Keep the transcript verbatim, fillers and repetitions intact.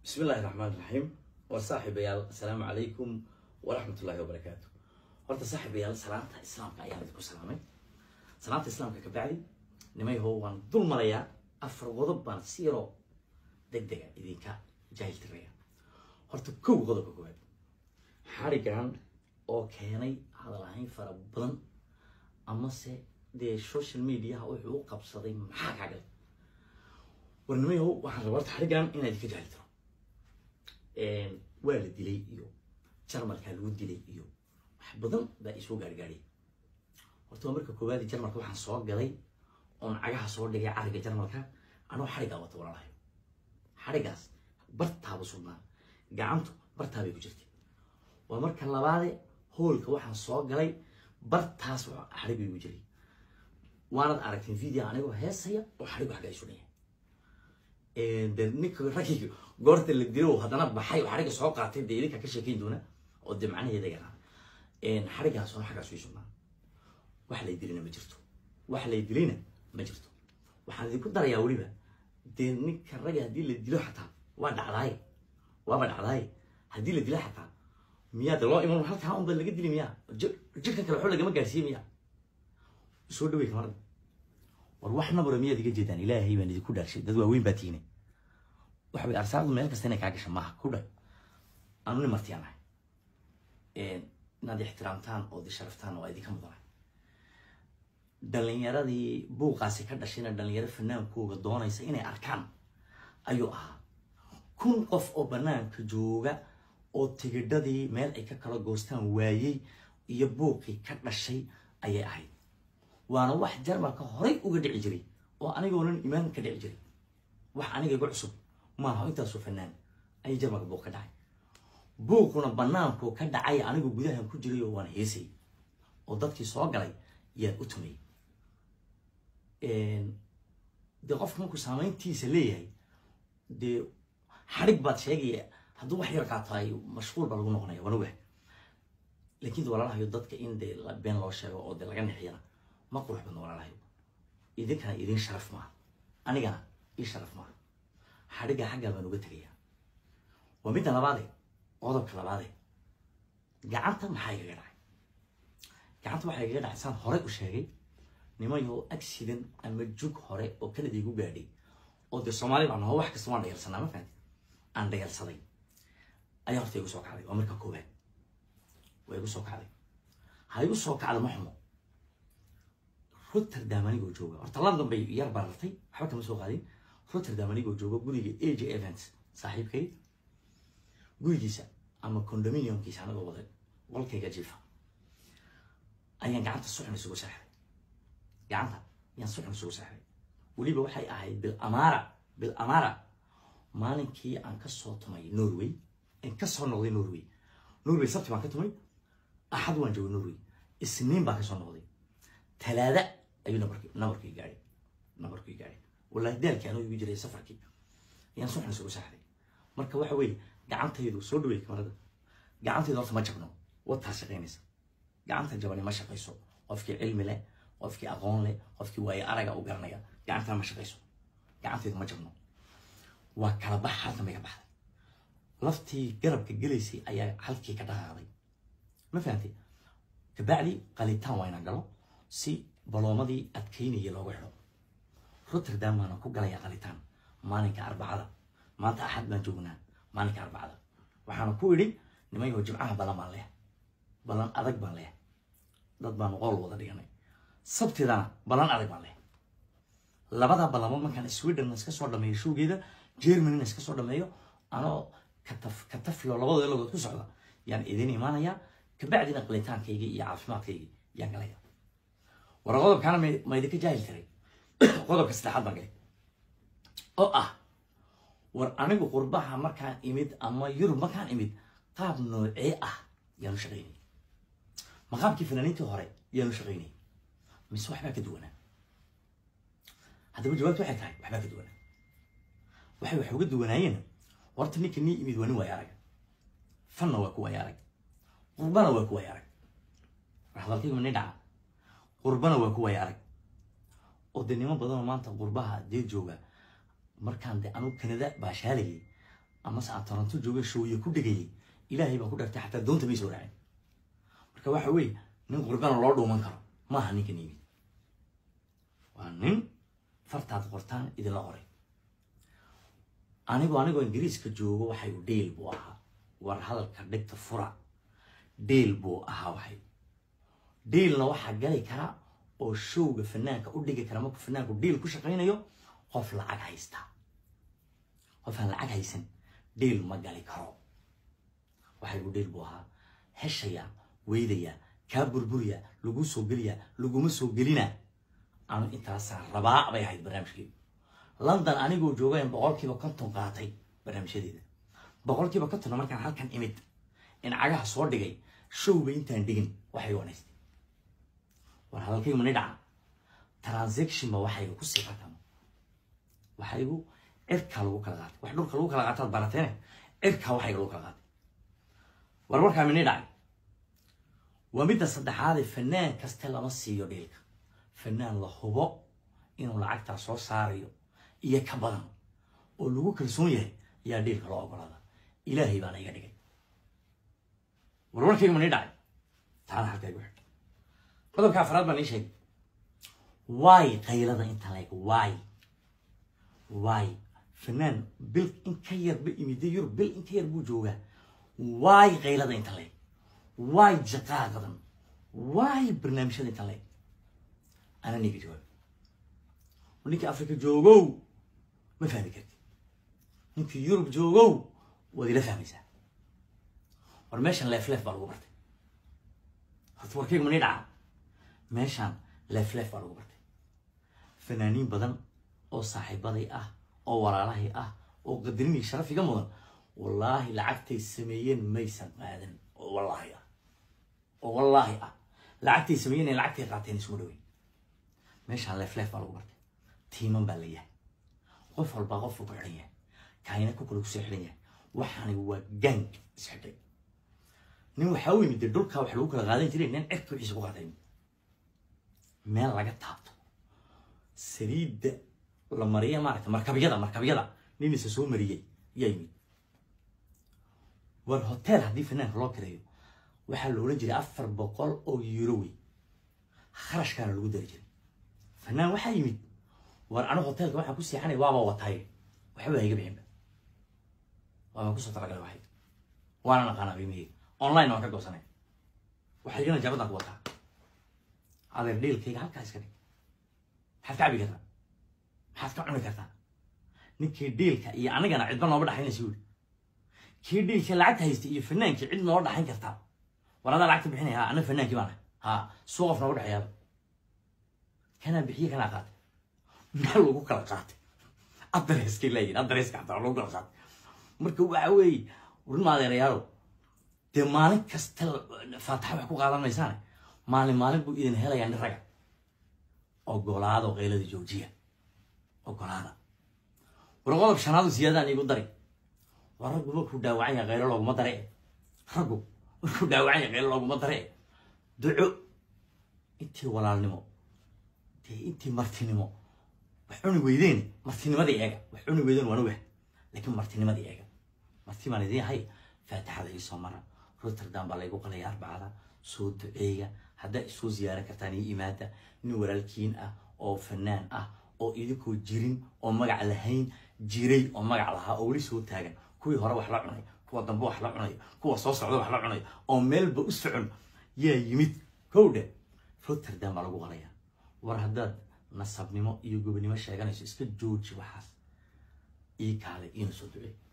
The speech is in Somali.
بسم الله الرحمن الرحيم وصاحب يال السلام عليكم ورحمة الله وبركاته. horta صاحب يال salaanta islaamka ayaan idinku salaamay. salaanta islaamka ka bacdi nimay hoo waan dul maraya afar qodob baan siiro degdega idinka jaahil tiraya. horta kow qodobka koowaad xarigan oo keenay hadal ahayn fara badan ama se de social media wuxuu u qabsaday maxaa ka galay warnimay hoo waxaan rabaa xarigan inaad idinka jaahil tiro een waa la dilay iyo jarmalka lagu dilay iyo wax badan baa isoo gaargaaray. horta marka koowaad jarmalka waxaan soo galay oo cagaha soo dhigay cariga jarmalka anoo xariga wato walaalahay xarigaas bartaaba sugnaa gacantu bartaabay ku jirtay. waa marka labaad hoolka waxaan soo galay bartaas xariga igu jiray waanad aragtay video anigoo heesaya oo xariga wax gaasho dhigay ee dadnika rakiga goorta la dilo hadana baxay xariga soo qaatay deelika ka sheekeyn doona oo de macnaheeda yaraa een xarigaas oo xaga soo sugnaa wax la dilina ma jirto wax la dilina ma jirto waxaan idinku darayaa waliba deelnika raga hadii la dilo xataa waa dhacday waa ba dhacday hadii la dilo xataa miyaad loo iman halka aan bal laga dilin miyaa jirka kale xul laga ma gaarsiin miyaa soo dhawey kamar war waxna baramiyaad iga jeedaan ilaahay baan idinku dhaarshay dad waaweyn baa tiinay waxa way arsaaqdu meel kasta inay ka gasho maaha ku dhay aanu ni martiyaanahay ee inaad ixtiraamtaan oo di sharaftaan oo idinka mudan dhalinyaradii buuqaasi ka dhashayna dhalinyaro fanaankooga doonaysa inay arkaan ayuu ahaa kun qof oo banaanka jooga oo tigidhadii meel ay ka kala goostaan waayay iyo buuqii ka dhashay ayay ahayd. waana wax jarmalka horay uga dhici jiray oo anigoonan imaan ka dhici jiray wax aniga igu cusub maaha intaas oo fanaan ay jarmalka buuq ka dhacay buuquna banaanku ka dhacay anigu gudaha ku jiray oo waan heesay oo dadkii soo galay yaa u tumay een de qofku markuu saameyntiisa leeyahay de xarig baad sheegaya hadduu wax yar qaatay mashquul baa lagu noqonaya waan ogahay laakiin walaalahayo dadka in de been loo sheego oo de laga nixiyana ma qurux badan walaalahayo idinkana idin sharaf maaha anigana ii sharaf maaha xariga xagga baan uga tagayaa. waa midda labaad qodobka labaad gacanta maxay iga dhacay gacanta waxay iga dhacay saan hore u sheegay nimayo accident ama jug hore oo kala diigu gaadhay oo de Soomaali baan wax kasta waan dhayalsanaa ma fahanti aan dhayalsaday ayaa horta igu soo kacday waa marka koobaad way igu soo kacday ha igu soo kacday ma xumo Rotterdam anigoo jooga horta London bay yar baratay waxba kama soo qaadin Rotterdam anigoo jooga guriga A J Events saaxiibkay gurigiisa ama condominiumkiisa anagoo wada qolkayga jiifa ayaan gacanta suxna isugu saaxday gacanta yaan suxna isugu saaxday waliba waxay ahayd bil amara bil amara maalinkii aan ka soo tumay Norway in ka soo noqday Norway Norway sabti baan ka tumay axad waan joogay Norway isniin baan ka soo noqday talaada ayuu nabarkii nabarkii gaaray nabarkii gaaray wallahi daalkii anuu igu jiray safarkii yaan suxna isugu saaxday marka waxa weey gacantaydu soo dhaweey kamarada gacantaydu horta ma jabno wata shaqeynaysa gacanta jabani ma shaqeyso qofkii cilmi leh qofkii aqoon leh qofkii way araga u garanaya gacanta ma shaqeyso gacantaydu ma jabno waa kala bax halka ma ka baxday laftii garabka galeysay ayaa halkii ka dhaqaaday ma fahanti kabacdi qalitaan wayna galo si baloomadii adkeynaya loogu xiro Rotterdam aan ku galay qalitaan maalinka arbacada maanta axad baan joognaa maalinka arbacada waxaan ku yiri nimayo jimcaha balan baan leh balan adag baan leh dad baan qool wada dhiganay sabtidana balan adag baan leh labada balamo markaan Sweden iska soo dhameeyo showgeeda Germany iska soo dhameeyo anoo kataf kataflo labada lagood ku socda yaan idin imaanaya kabacdina qalitaankayga iyo caafimaadkayga yaan galaya warqodob kana ma idinka jaahil taray qodobka saddexaad baan galay oo ah war anigu qurbaha markaan imid ama Yurub markaan imid qaab noocee ah yaan shaqeynay maqaamkii fanaaniintii hore yaan shaqeynay mise waxba ka duwanaa hadaba jawaabtu waxay tahay waxba ka duwanaa waxay wax uga duwanaayeen horta ninka ni imid wani way arag fanna waa ku way arag qurbana waa ku way arag hadalkii ma nidha qurbana waa ku way arag oo dinimo badan maanta qurbaha dee jooga markaan de anu Canada baashaalayay أما سأترنتو جوجا شوية كل جاي إلهي بقول لك حتى دون تبي سورعين مركب واحد وي نين قربان الله دو منكر ما هني كنيبي وانين فرتات قرطان إذا لا أوري أنا جو أنا جو إنجليز كجوجا وحي ديل بوها ورهذا كردك تفرع ديل بو أها وحي ديل نوحة جالي كرا أو شو فنان كأودي كلامك فنان وديل كوش قينا يو قف لعج هيستا قف لعج هيسن ديل ما جالي كرا waxay u dheel buu ahaa heshaya weydaya ka burburiya lagu soo geliya laguma soo gelina aan intaas rabaa bay ahayd barnaamijkii London anigoo joogay boqolkiiba konton qaatay barnaamijyadeeda boqolkiiba konton markaan halkan imid in cagaha soo dhigay showga intaan dhigin waxay wanaystay war halkay ma nidhaa transaction ma waxay ku sii qatam waxay u irka lagu kala qaatay wax dhulka lagu kala qaatay barateen irka waxay lagu kala qaatay warwarka min nidhaa ومدة صدحات فنان كاستيلا مصيو ديلك فنان لهوبو إنه لعقتها صو ساريو إيا كبادن ولوغو كرسونيه يا ديلك لو أقرادا إلهي بانا إيا ديكي وروركي من يدعي تعالى حكا يقول قدو كافرات باني شيء واي قيلة انت لايك واي واي فنان بل إن كير بإميدي يور بل إن كير بوجوغا واي قيلة انت لايك واي جقاقا واي برنامج انت لايك أنا نيجي جواب ونيجي أفريقيا جوجو ما فاهم كده نيجي يوروب جوجو ودي لا فاهم إذا ورماشان لا فلاف بارو برتي هتوركيك من يدعى ماشان لا فلاف بارو برتي فنانين بدن أو صاحب بدي أه أو ورالهي أه أو قدرني شرفي جمودن والله لعبتي السميين ميسن مادن والله أه والله أه لعبتي السميين لعبتي قاعدين اسمه دوين ماشان لا فلاف بارو برتي تيمن باليه قف البغف وبعيه كاينه كوكلو سحريه waxaan waa gang isxidhay nin waxa uu yimid dhulka wax lagu kala qaadan jiray nin cirka wixii soo qaaday meel laga taabto saliid la mariyo maarta markabiyada markabiyada nin isa soo mariyay yimid war hotel hadii fanaanka loo kireeyo waxa la oran jiray afar boqol oo euro kharashkana lagu dari jiray fanaan waxa yimid war anu hotelka waxa ku seexanay waaba watay waxba iga bixin وأنا كنت أترجع الواحد وأنا نقانا بيمي أونلاين ما كنت أصنع وحاجنا جابتنا قوتها هذا الليل كي قال كايس كذي حتى عبي كذا حتى عمري كذا نكى ديل كي أنا جانا عندنا نورد حين يسوي كي ديل كي لعبت هيستي فنان كي عندنا نورد حين كذا وأنا لعبت بحين ها أنا فنان كمان ها صوف نورد حياة كان بحيه كان قات نلقو كلا قات أدرس كي لين أدرس كات ألقو كلا قات marka waxa weey urmaada reeyalo de maalin kasta faatax wax ku qaadanaysan maalin maalin buu idin helayaan raga ogolaado qeylada joojiya ogolaada warqodob shanaad siyaadaan igu daray waragu ma ku dhaawacay qeylo loogu ma daray ragu ku dhaawacay qeylo loogu ma daray duco intii walaalnimo de intii martinimo waxuna weydeen martinimada iyaga waxuna weydeen waan ogahay لكن مرتين ما دي أجا مرتين ما دي هاي فاتح هذا السمرة روتردام بالله يقول لي أربعة سود إيجا هذا سو زيارة كتاني إمادة نور الكين أه أو فنان أه أو إيدكو جيرين أو مجع لهين جيري أو مجع لها أولي سود تاجن كوي هرا وحلا عني كوا ضمبو وحلا عني كوا صوص عضو وحلا عني أو ميل بأسفعن يا يميت كودة روتردام بالله يقول لي ورهداد نصبني ما يجوبني ما شيء كان يسكت جوج وحاس إيه كهذا إيه نسودي